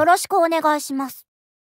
よろしくお願いします。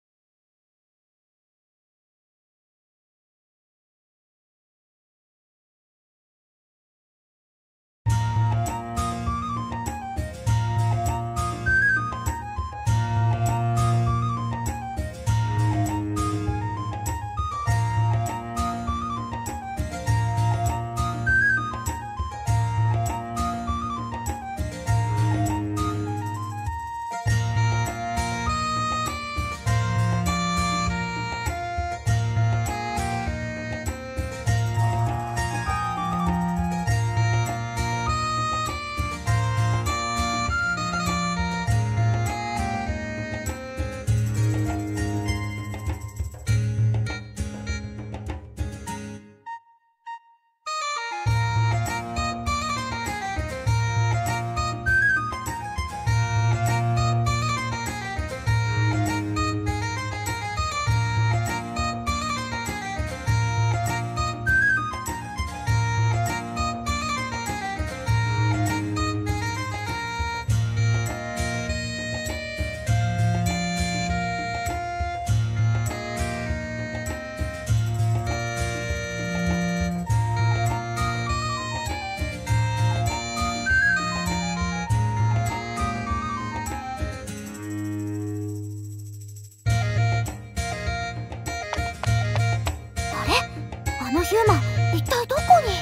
あのヒューマン、一体どこに？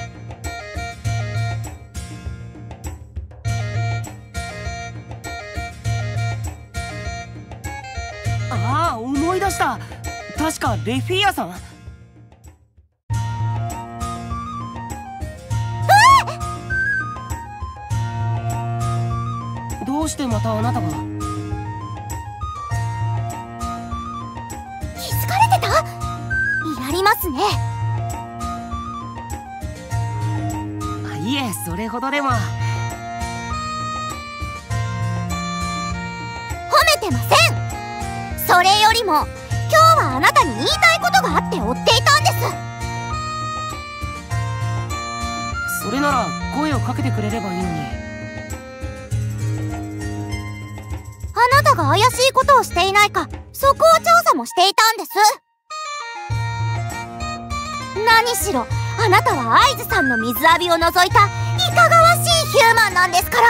ああ、思い出した。確かレフィアさん。どうしてまたあなたが？ 気づかれてた？やりますね。 いえ、それほどでも。 褒めてません。それよりも今日はあなたに言いたいことがあって追っていたんです。 それなら声をかけてくれればいいのに。 あなたが怪しいことをしていないか、そこを調査もしていたんです。何しろあなたは会津さんの水浴びを除いたいかがわしいヒューマンなんですから。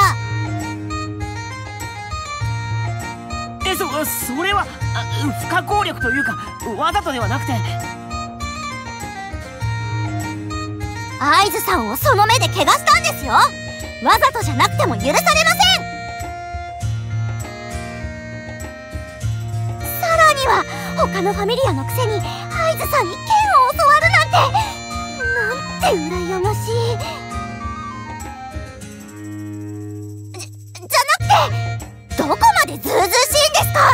それは不可抗力というか、わざとではなくて。 会津さんをその目で怪我したんですよ。わざとじゃなくても許されません。さらには他のファミリアのくせに会津さんに剣を教わるなんて、羨ましい。じゃなくて、どこまでずうずうしいんですか？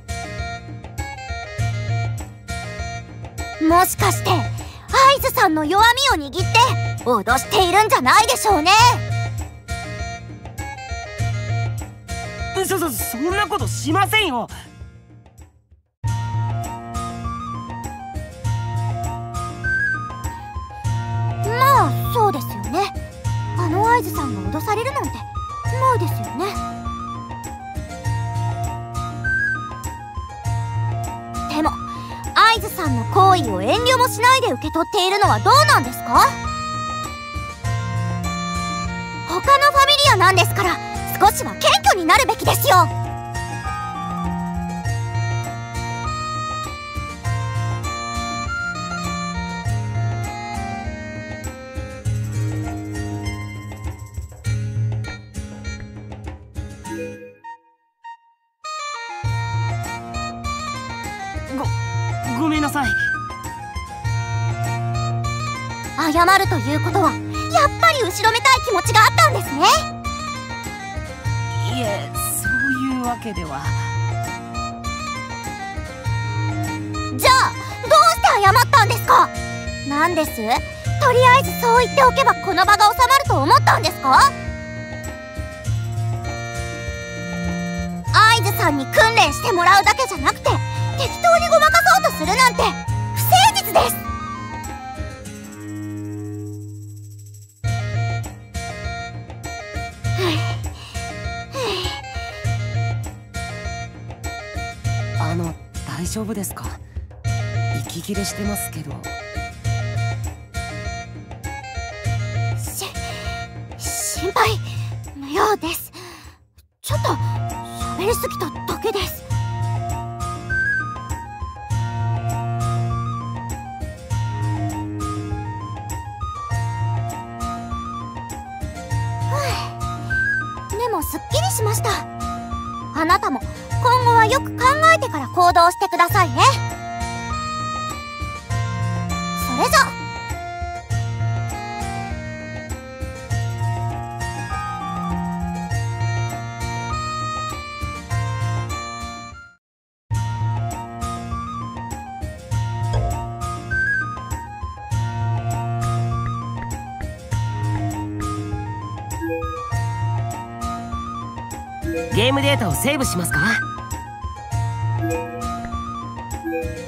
もしかして会津さんの弱みを握って脅しているんじゃないでしょうね。 そんなことしませんよ。 まあそうですよね。あの会津さんが脅されるなんてないですよね。でも会津さんの行為を遠慮もしないで受け取っているのはどうなんですか？他のファミリアなんですから、少しは謙虚になるべきですよ。 ごめんなさい。 謝るということはやっぱり後ろめたい気持ちがあったんですね。 いえ、そういうわけでは。 じゃあどうして謝ったんですか？なんです？とりあえずそう言っておけばこの場が収まると思ったんですか？会津さんに訓練してもらうだけじゃなくて適当にごまかそうとするなんて不誠実です。 大丈夫ですか？息切れしてますけど。 心配無用です。ちょっと喋りすぎただけです。でもすっきりしました。あなたも今後はよく考えてから行動してくださいね。それじゃ。 ゲームデータをセーブしますか？